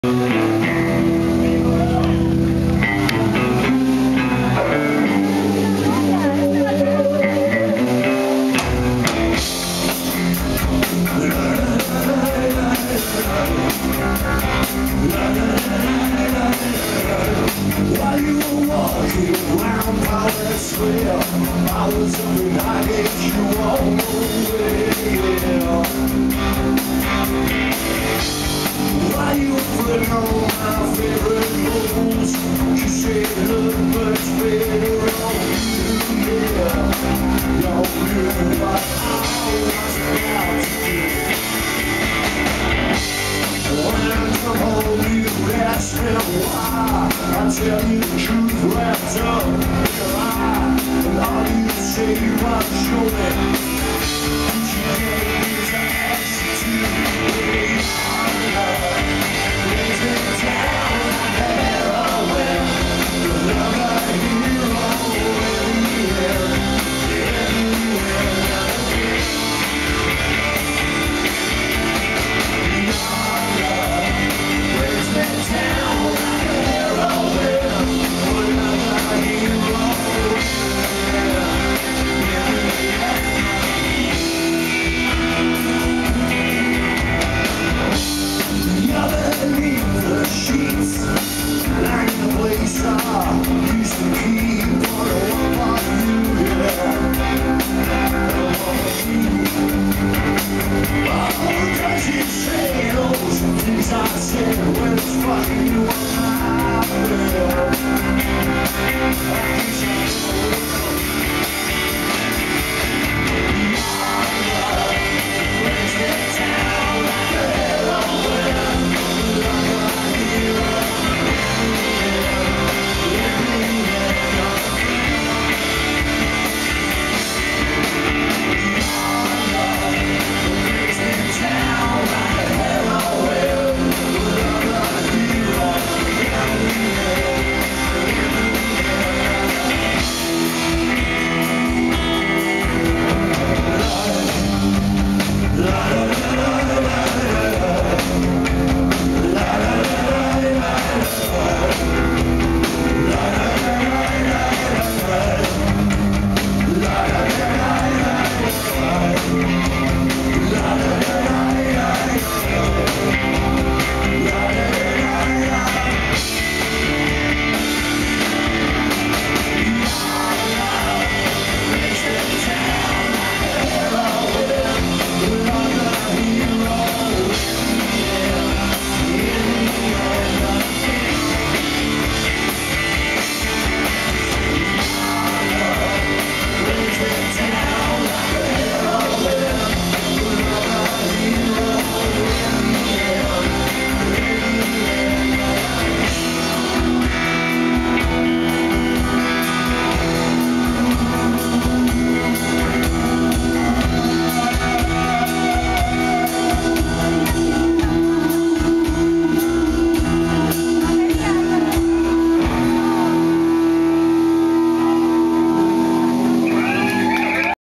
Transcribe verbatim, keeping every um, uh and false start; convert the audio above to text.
While you were walking around Powder Square, I was hoping I'd get you on the way. While you were putting on my favorite clothes, you said it looked much better on you, yeah. Y'all knew what I was about to do. When I come home, you ask me why. I tell you the truth wrapped up in a lie, and all you say was show me. But you gave me the answer to the brings me down like a heroin. Another hero in the air, in the air. I said when it's fucking you up.